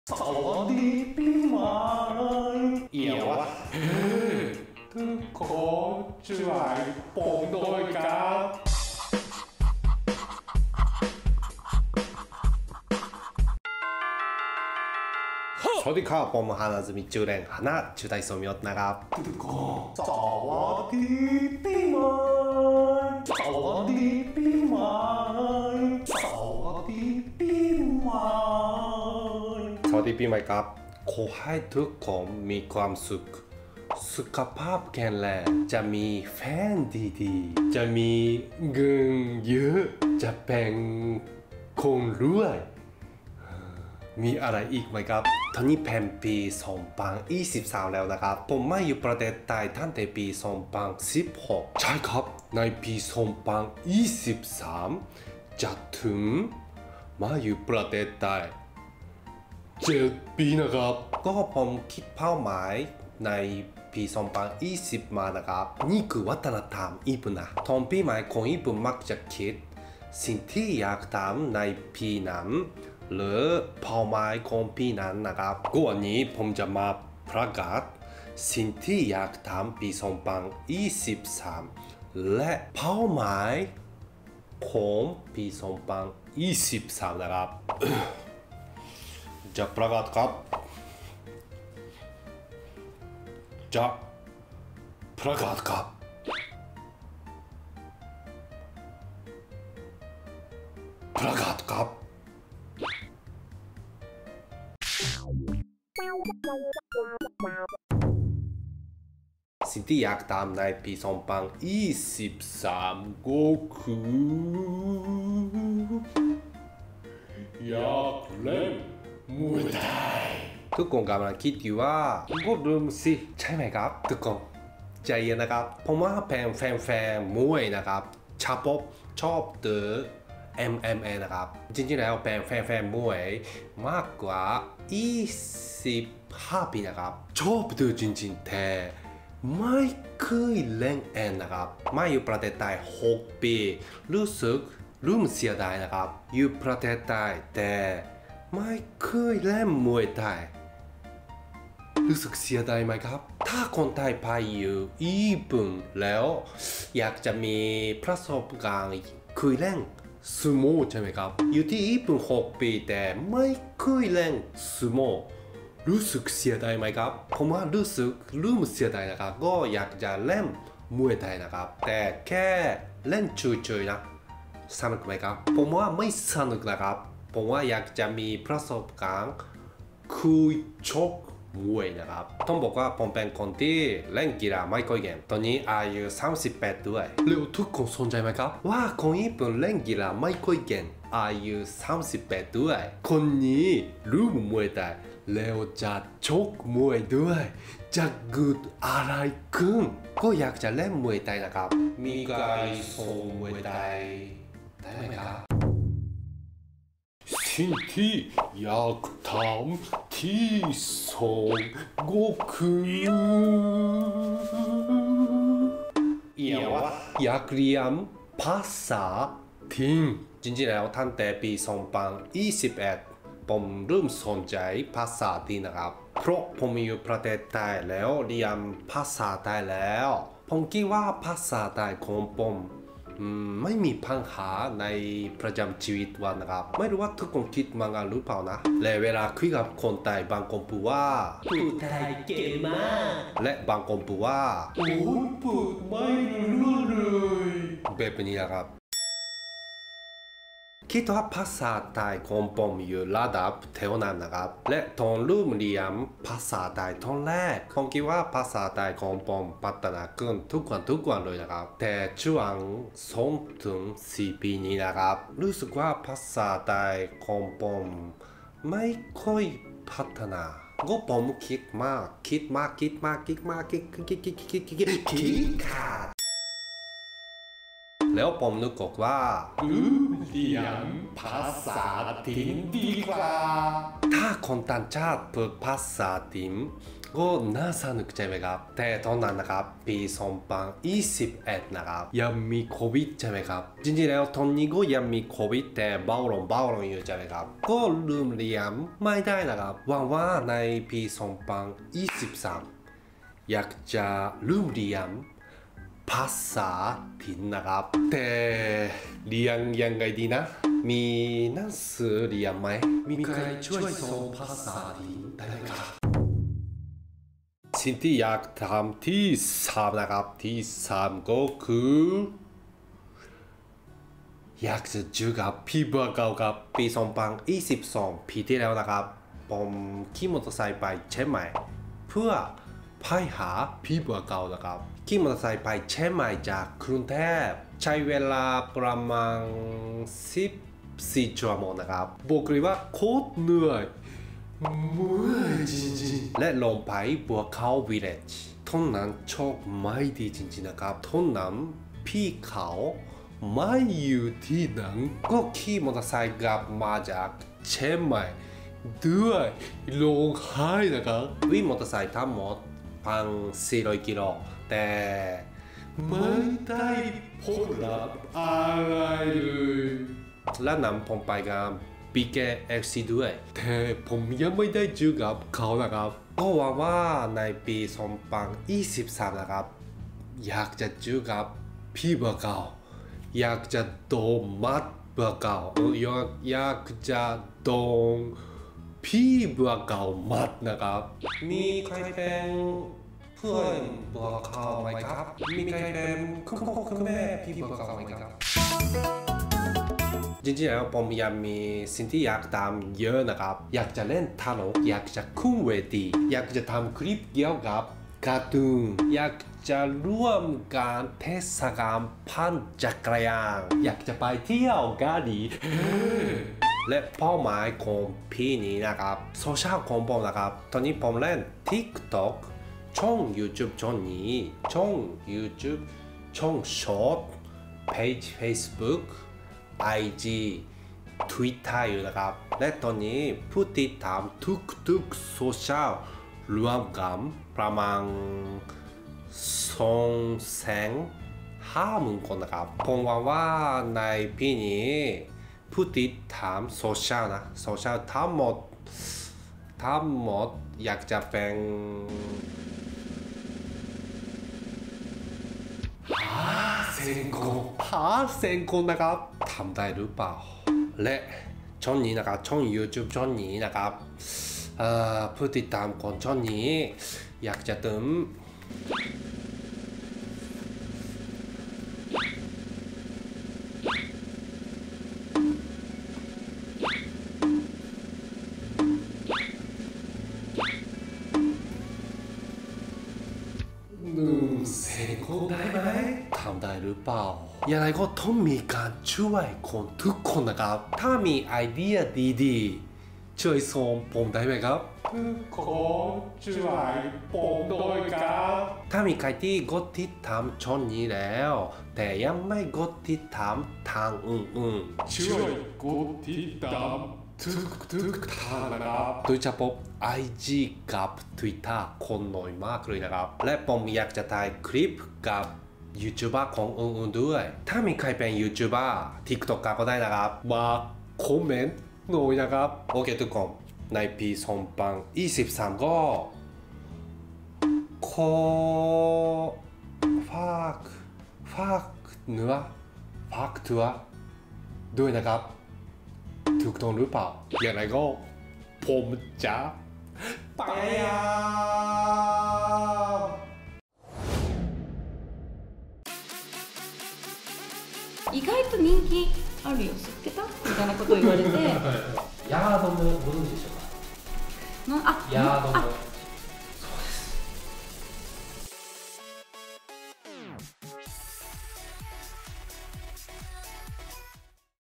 สวัสดีปีใหม่เอี่ยวะทุกคนช่วยผมด้วยครับสวัสดีครับผมฮานาซึมิจูเรนฮานาจูไดโซมิโอตนะครับทุกคนสวัสดีปีใหม่สวัสดีปีใหม่สวัสดีปีใหม่สวัสดีปีใหม่ครับขอให้ทุกคนมีความสุขสุขภาพแข็งแรงจะมีแฟนดีๆจะมีเงินเยอะจะเป็นคนรวยมีอะไรอีกไหมครับตอนนี้เป็นปี2023แล้วนะครับผมมาอยู่ประเทศไทยตั้งแต่ปี2016ใช่ครับในปี2023จะถึงมาอยู่ประเทศไทย7 ปีนะครับก็ผมคิดเป้าหมายในปี2020มานะครับนี่คือวัฒนธรรมญี่ปุ่นนะตอนปีใหม่ของญี่ปุ่นมักจะคิดสิ่งที่อยากทำในปีนั้นหรือเป้าหมายของปีนั้นนะครับก็วันนี้ผมจะมาประกาศสิ่งที่อยากทำปี2023และเป้าหมายของปี2023นะครับจะประกาศครับจะประกาศครับประกาศครับสิ่งที่อยากทำในปี2023ก็คืออยากเล่นมวยไทยทุกคนกำลังคิดอยู่ว่าก็ลืมสิใช่ไหมครับทุกคนใจเย็นนะครับผมว่าเป็นแฟนมวยนะครับชอบดู MMA นะครับจริงๆแล้วเป็นแฟนมวยมากกว่า25 ปีนะครับชอบดูจริงๆแต่ไม่เคยเล่นเองนะครับมาอยู่ประเทศไทย6 ปีรู้สึกลืมเสียดายนะครับอยู่ประเทศไทยแต่ไม่เคยเล่นมวยไทยรู้สึกเสียดายไหมครับถ้าคนไทยไปอยู่ญี่ปุ่นแล้วอยากจะมีประสบการณ์เคยเล่นซูโม่ใช่ไหมครับอยู่ที่ญี่ปุ่น6 ปีแต่ไม่เคยเล่นซูโม่รู้สึกเสียดายไหมครับผมว่ารู้สึกลืมเสียดายนะครับก็อยากจะเล่นมวยไทยนะครับแต่แค่เล่นช่วยๆนะสนุกไหมครับผมว่าไม่สนุกนะครับผมว่าอยากจะมีประสบการณ์คุยชกมวยนะครับต้องบอกว่าผมเป็นคนที่เล่นกีฬาไม่ค่อยเก่งตอนนี้อายุ38ด้วยแล้วทุกคนสนใจไหมครับว่าคนญี่ปุ่นเล่นกีฬาไม่ค่อยเก่งอายุ38ด้วยคนนี้รู้มวยไทยแล้วจะชกมวยด้วยจะเกิดอะไรขึ้นก็อยากจะเล่นมวยไทยนะครับมีใครสอนมวยไทยได้ไหมครับสิ่งที่อยากทำที่สุดก็คืออยากเรียนภาษาจีนจริงๆแล้วตั้งแต่ปี2021ผมเริ่มสนใจภาษาจีนนะครับเพราะผมอยู่ประเทศไทยแล้วเรียนภาษาไทยแล้วผมคิดว่าภาษาไทยของผมไม่มีปัญหาในประจำชีวิตวันนะครับไม่รู้ว่าทุกคนคิดมังงะหรือเปล่านะและเวลาคุยกับคนไทยบางคนพูดว่าพูดไทยเก่งมากและบางคนพูดว่าพูดไม่รู้เลยแบบนี้นะครับคิดว่าภาษาไทยของผมอยู่ระดับเท่านั้นนะครับและตอนเริ่มเรียนภาษาไทยตอนแรกผมคิดว่าภาษาไทยของผมพัฒนาขึ้นทุกวันเลยนะครับแต่ช่วง2 ถึง 4 ปีนี้นะครับรู้สึกว่าภาษาไทยของผมไม่ค่อยพัฒนาก็ผมคิดขาดแล้วผมนึกออกว่าเรียนภาษาจีนดีกว่าถ้าคนต่างชาติพูดภาษาจีนก็น่าสนุกใช่ไหมครับแต่ตอนนั้นนะครับปี2021นะครับยังมีโควิดใช่ไหมครับจริงๆแล้วตอนนี้ก็ยังมีโควิดแต่เบาลงอยู่ใช่ไหมครับก็ลืมเรียนไม่ได้นะครับหวังว่าในปี2023อยากจะลืมเรียนภาษาถิ่นนะครับแต่เรียนยังไงดีนะมีหนังสือเรียนไหมมีใครช่วยสอนภาษาถิ่นได้ไหมครับสิ่งที่อยากทำที่3นะครับที่3ก็คืออยากจะเจอกับพี่บัวเก่ากับปี2022ปีที่แล้วนะครับผมขี่มอเตอร์ไซค์ไปเชียงใหม่เพื่อไปหาพี่บัวเก่านะครับขี่มอเตอร์ไซค์ไปเชียงใหม่จากกรุงเทพใช้เวลาประมาณ14 ชั่วโมงนะครับบอกเลยว่าโคตรเหนื่อยเมื่อยจริงๆและลงไปบัวเขาวิลเลจตอนนั้นโชคไม่ดีจริงๆนะครับตอนนั้นพี่เขาไม่อยู่ที่นั่นก็ขี่มอเตอร์ไซค์กลับมาจากเชียงใหม่ด้วยร้องไห้นะครับวิ่งมอเตอร์ไซค์ทั้งหมด1,400 กิโลแต่ไม่ได้พบรับอะไรเลยและนำผมไปกับBKXC ด้วยแต่ผมยังไม่ได้เจอกับเขานะครับก็หวังว่าในปี2023นะครับอยากจะเจอกับพี่บัวเก่าอยากจะโดนมัดบัวเก่าอยากจะโดนพี่บัวเก่ามัดนะครับมีใครเป็นเพื่อนบัวเก่าไหมครับมีใครเป็นคุณพ่อคุณแม่พี่บัวเก่าไหมครับจริงๆแล้วผมยังมีสิ่งที่อยากทำเยอะนะครับอยากจะเล่นตลกอยากจะขึ้นเวทีอยากจะทำคลิปเกี่ยวกับการ์ตูนอยากจะร่วมการเทศกาลปั่นจักรยานอยากจะไปเที่ยวเกาหลีและเป้าหมายของพี่นี้นะครับโซเชียลของผมนะครับตอนนี้ผมเล่น TikTok ช่อง YouTube ช่องนี้ช่อง YouTube ช่อง Short Page Facebook IG Twitter อยู่นะครับและตอนนี้ผู้ติดตามทุกโซเชียลรวมกันประมาณ250,000 คนนะครับผมหวังว่าในปีนี้ผู้ติดตามโซเชียลทั้งหมดอยากจะเป็น5,000 คนนะครับทำได้หรือเปล่าและช่องนี้นะครับช่อง YouTube ช่องนี้นะครับผู้ติดตามคนช่องนี้อยากจะถึง100,000 คนได้ไหมทำได้หรือเปล่าอย่างไรก็ต้องมีการช่วยคนทุกคนนะครับถ้ามีไอเดียดีๆช่วยส่งผมได้ไหมครับขอช่วยผมด้วยครับถ้ามีใครที่กดติดตามช่องนี้แล้วแต่ยังไม่กดติดตามทางอื่นๆช่วยกดติดตามทุกทางนะครับโดยเฉพาะ IG กับ Twitter คนน้อยมากเลยนะครับและผมอยากจะถ่ายคลิปกับ YouTuber ของอื่นๆด้วยถ้ามีใครเป็น YouTuber TikToker ก็ได้นะครับมาคอมเมนต์หน่อยนะครับโอเคทุกคนในปี2023ก็ขอฝากเนื้อฝากตัวด้วยนะครับถูกต้องหรือเปล่าอย่างไรก็ผมจะพยายาม意外と人気あるよ知ってたみたいなことを言われてヤードもご存知でしょうかヤードも